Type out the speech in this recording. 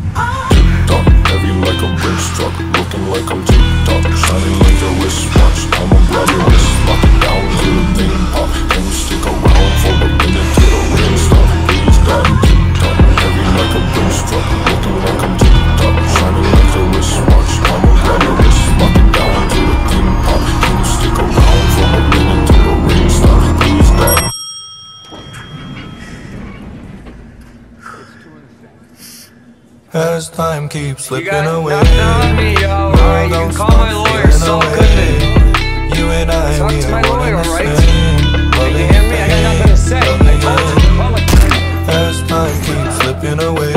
Tick-tock, heavy like a Brinks truck, looking like I'm tick-tock, shining like a wristwatch. I'ma grab your wrist, lock it down to the thing pop. Can you stick around for a minute till the ring stop? Please God, tick-tock, heavy like a Brinks truck, looking like I'm tick-tock, shining like a wristwatch. I'ma grab your wrist, lock it down to the thing pop. Can you stick around for a minute till the ring stop? Please God. As time keeps slipping away, on me, yo. Alright, you can call my lawyer, Saul Goodman. You and I, Talk to my lawyer, alright? You Loving hear me? I got nothing to say. I told you. as time keeps slipping away.